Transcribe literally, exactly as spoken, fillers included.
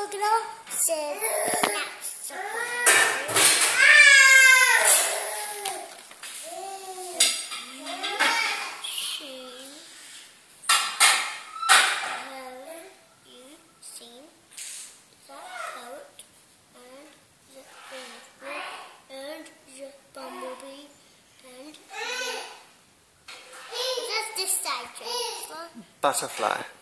crocodile said that's a bumblebee and the, what's this side, Jennifer? Butterfly.